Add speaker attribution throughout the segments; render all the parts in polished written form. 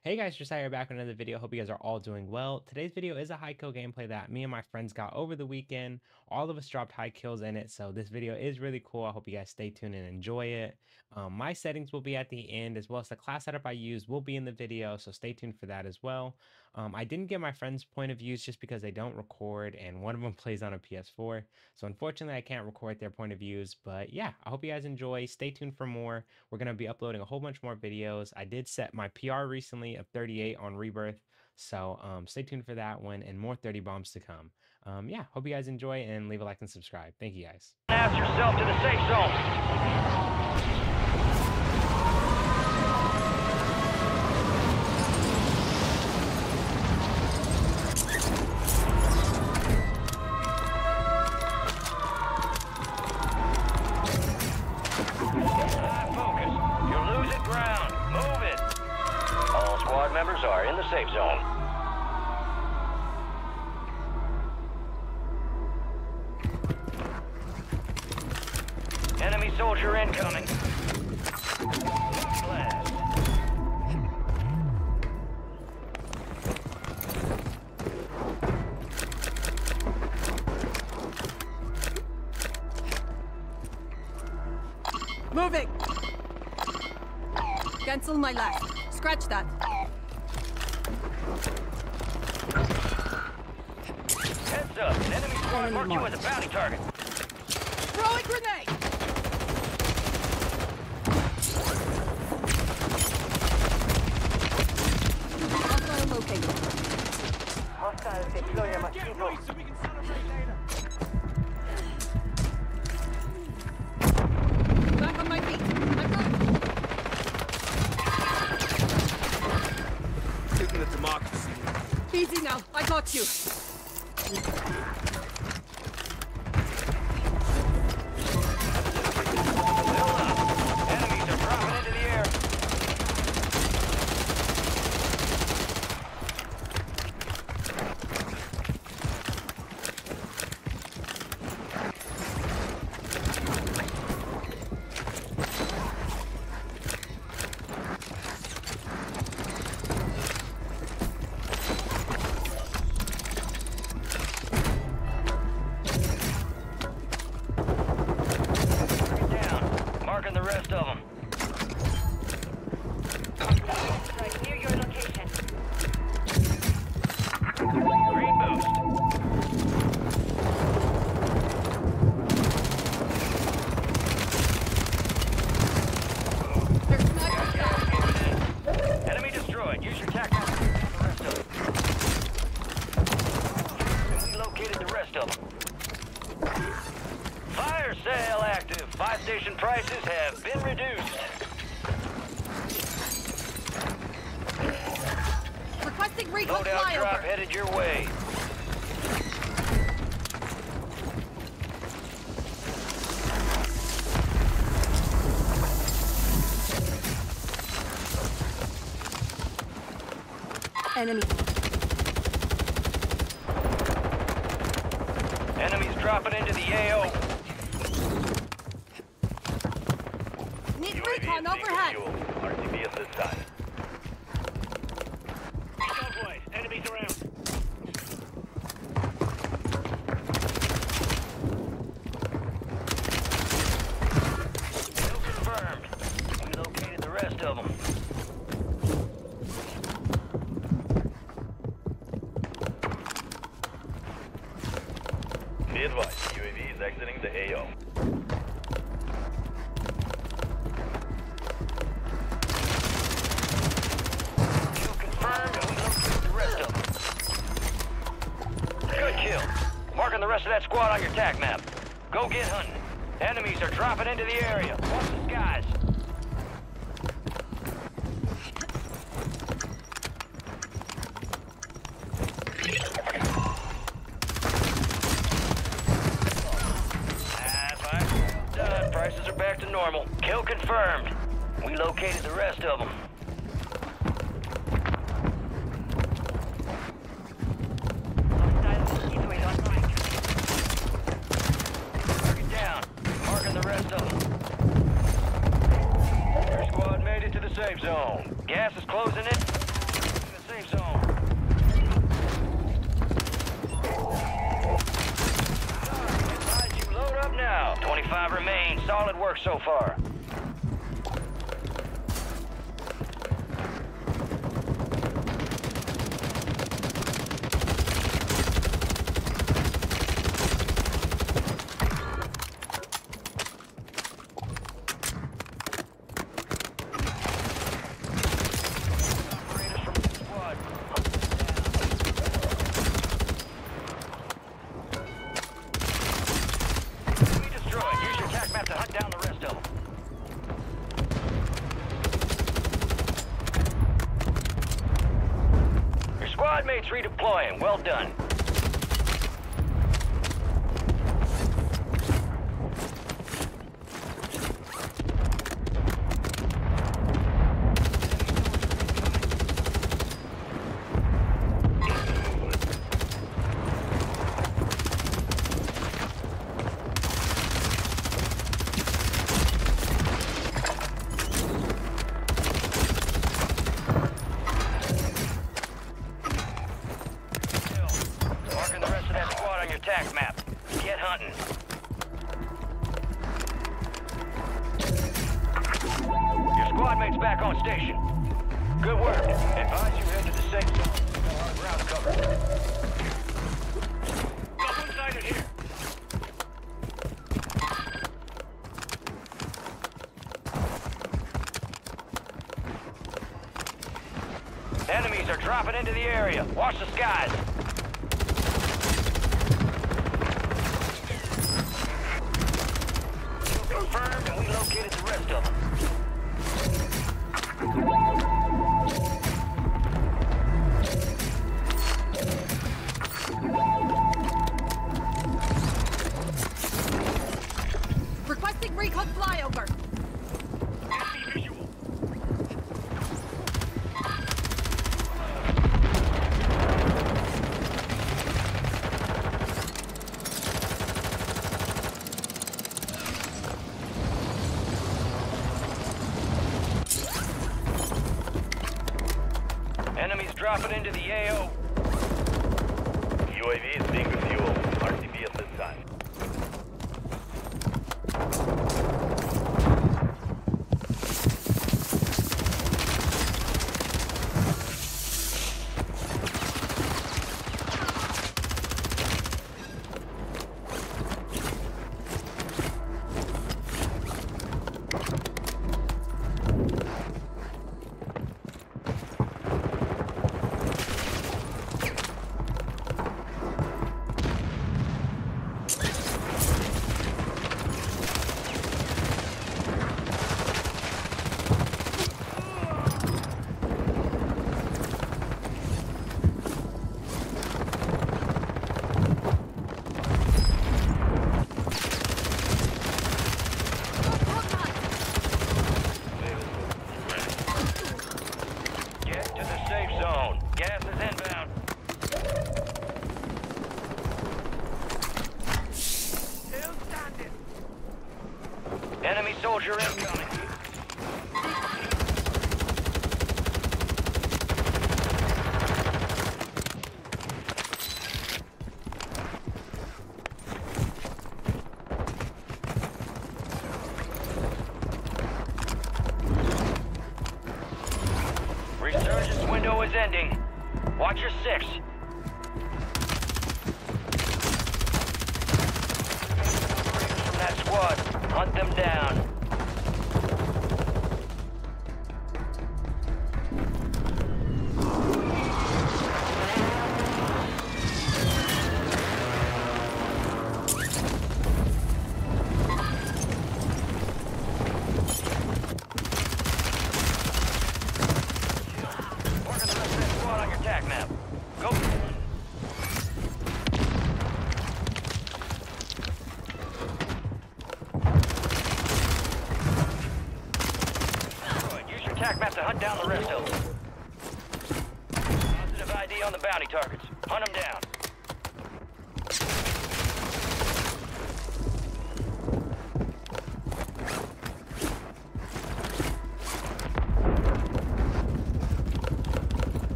Speaker 1: Hey guys, Josiah back with another video. Hope you guys are all doing well. Today's video is a high kill gameplay that me and my friends got over the weekend. All of us dropped high kills in it, so this video is really cool. I hope you guys stay tuned and enjoy it. My settings will be at the end, as well as the class setup I use will be in the video, so stay tuned for that as well. I didn't get my friends' point of views just because they don't record, and one of them plays on a PS4. So unfortunately, I can't record their point of views, but yeah, I hope you guys enjoy. Stay tuned for more. We're going to be uploading a whole bunch more videos. I did set my PR recently of 38 on Rebirth, so stay tuned for that one and more 30 bombs to come. Yeah, hope you guys enjoy and leave a like and subscribe. Thank you guys.
Speaker 2: Pass yourself to the safe zone. Members are in the safe zone. Enemy soldier incoming. Blast.
Speaker 3: Moving! Cancel my last. Scratch that.
Speaker 2: Heads up, an enemy squad marked you as a bounty target.
Speaker 3: Throw a grenade! Hostile located.
Speaker 4: Hostiles deploy a mosquito.
Speaker 2: So we can celebrate later.
Speaker 3: Back on my feet. I'm good.
Speaker 5: Taking the democracy.
Speaker 3: Easy now. I got you.
Speaker 2: Enemies are dropping into the air. Marking the rest of them.
Speaker 4: Right near your location.
Speaker 2: Green boost.
Speaker 3: There's snipers down.
Speaker 2: Enemy destroyed. Use your tactics to get the rest of them. And we located the rest of them. Fire sale active. Buy station prices have been reduced.
Speaker 3: Requesting recon
Speaker 2: Loadout drop
Speaker 3: flyover.
Speaker 2: headed your way.
Speaker 3: Enemy.
Speaker 2: Enemies dropping into the AO.
Speaker 3: Need recon overhead.
Speaker 2: RTB at this time.
Speaker 5: Subway, enemies around.
Speaker 2: Kill confirmed. We located the rest of them.
Speaker 6: Be advised, UAV is exiting the AO.
Speaker 2: Kill confirmed, and we located the rest of them. Good kill. Marking the rest of that squad on your tac map. Go get hunting. Enemies are dropping into the area. Watch the skies. Done. Prices are back to normal. Kill confirmed. We located the rest of them.
Speaker 4: Hostile mosquito is on rank.
Speaker 2: Target down. Marking the rest of them. Your squad made it to the safe zone. Gas is closing in. work so far. Operators from the squad. Enemy destroyed. Use your attack map to hunt down the rest of them. Your squad mates redeploying. Well done. Marking the rest of that squad on your attack map. Get hunting. Your squad mates back on station. Good work. Advise you head to the safe zone. Our ground cover.
Speaker 5: Got one sided here.
Speaker 2: Enemies are dropping into the area. Watch the skies. Kill confirmed, and we located the rest of them.
Speaker 3: Requesting recon flyover.
Speaker 5: Enemy visual.
Speaker 2: Enemies dropping into the AO.
Speaker 6: UAV is being refueled. RTB at this time.
Speaker 2: Get to the safe zone. Gas is inbound.
Speaker 5: Still standing.
Speaker 2: Enemy soldier incoming. Resurgence window is ending. Watch your six. From that squad, hunt them down. Marking the rest of that squad on your attack map. Go. Good. Use your attack map to hunt down the rest of them. Positive ID on the bounty targets. Hunt them down.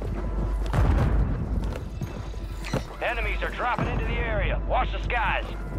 Speaker 2: Enemies are dropping into the area. Watch the skies.